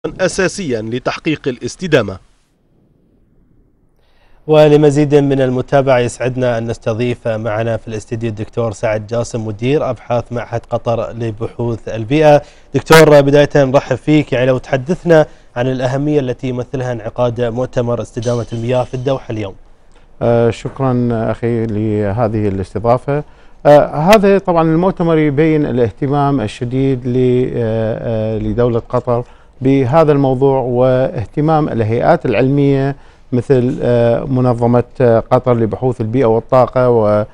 أساسيا لتحقيق الاستدامة. ولمزيد من المتابعة يسعدنا أن نستضيف معنا في الاستديو الدكتور سعد جاسم مدير أبحاث معهد قطر لبحوث البيئة. دكتور، بداية نرحب فيك. يعني لو تحدثنا عن الأهمية التي يمثلها انعقاد مؤتمر استدامة المياه في الدوحة اليوم. شكرا أخي لهذه الاستضافة. هذا طبعا المؤتمر يبين الاهتمام الشديد لدولة قطر بهذا الموضوع، واهتمام الهيئات العلمية مثل منظمة قطر لبحوث البيئة والطاقة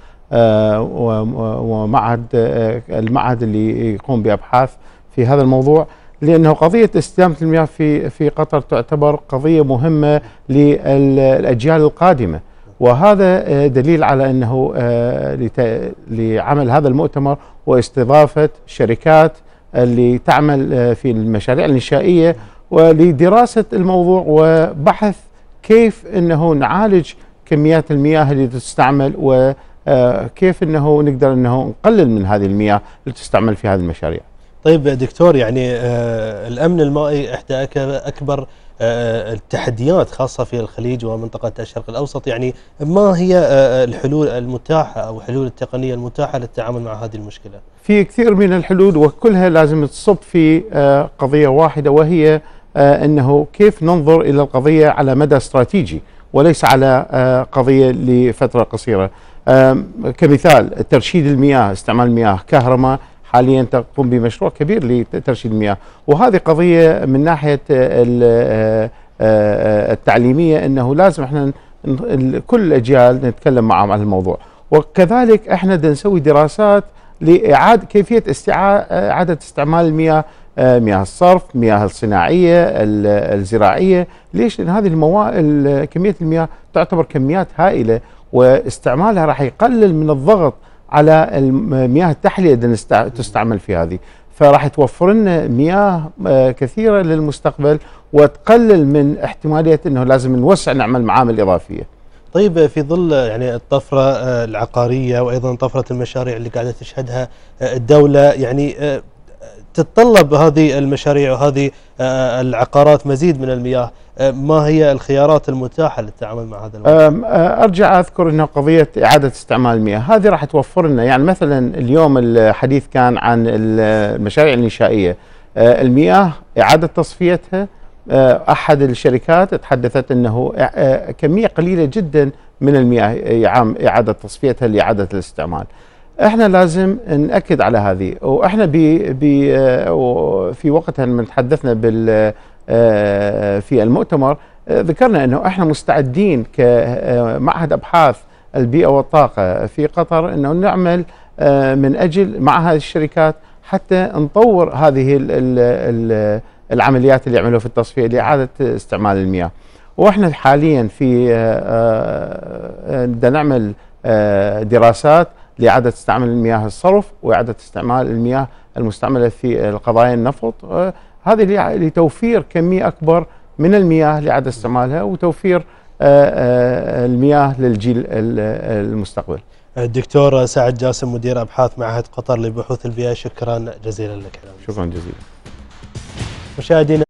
ومعهد المعهد اللي يقوم بأبحاث في هذا الموضوع، لأنه قضية استدامة المياه في قطر تعتبر قضية مهمة للأجيال القادمة، وهذا دليل على أنه لعمل هذا المؤتمر واستضافة شركات اللي تعمل في المشاريع الإنشائية ولدراسة الموضوع وبحث كيف أنه نعالج كميات المياه اللي تستعمل، وكيف أنه نقدر أنه نقلل من هذه المياه اللي تستعمل في هذه المشاريع. طيب دكتور، يعني الأمن المائي إحدى أكبر التحديات خاصة في الخليج ومنطقة الشرق الأوسط، يعني ما هي الحلول المتاحة أو الحلول التقنية المتاحة للتعامل مع هذه المشكلة؟ في كثير من الحلول وكلها لازم تصب في قضية واحدة، وهي أنه كيف ننظر إلى القضية على مدى استراتيجي وليس على قضية لفترة قصيرة. كمثال ترشيد المياه، استعمال المياه. كهرماء حاليا تقوم بمشروع كبير لترشيد المياه، وهذه قضية من ناحية التعليمية أنه لازم احنا كل الأجيال نتكلم معهم عن الموضوع، وكذلك احنا نسوي دراسات لإعادة كيفية إعادة استعمال المياه، مياه الصرف، مياه الصناعية، الزراعية. ليش؟ لأن هذه كمية المياه تعتبر كميات هائلة، واستعمالها راح يقلل من الضغط على مياه التحلية اللي تستعمل في هذه، فراح توفر لنا مياه كثيرة للمستقبل وتقلل من احتمالية أنه لازم نوسع نعمل معامل إضافية. طيب، في ظل يعني الطفرة العقارية وأيضا طفرة المشاريع اللي قاعدة تشهدها الدولة، يعني تتطلب هذه المشاريع وهذه العقارات مزيد من المياه، ما هي الخيارات المتاحة للتعامل مع هذا الموضوع؟ أرجع أذكر أنه قضية إعادة استعمال المياه هذه راح توفر لنا، يعني مثلا اليوم الحديث كان عن المشاريع الإنشائية، المياه إعادة تصفيتها. أحد الشركات تحدثت أنه كمية قليلة جدا من المياه يعام إعادة تصفيتها لإعادة الاستعمال. احنا لازم نأكد على هذه، واحنا في وقتها لما تحدثنا في المؤتمر ذكرنا انه احنا مستعدين كمعهد ابحاث البيئة والطاقة في قطر انه نعمل من اجل مع هذه الشركات حتى نطور هذه العمليات اللي يعملوا في التصفية لإعادة استعمال المياه. واحنا حاليا بدنا نعمل دراسات لإعادة استعمال المياه الصرف وإعادة استعمال المياه المستعملة في القضايا النفط، هذه لتوفير كمية أكبر من المياه لإعادة استعمالها وتوفير المياه للجيل المستقبل. الدكتور سعد جاسم مدير أبحاث معهد قطر لبحوث البيئة، شكرا جزيلا لك. شكرا جزيلا. مشاهدينا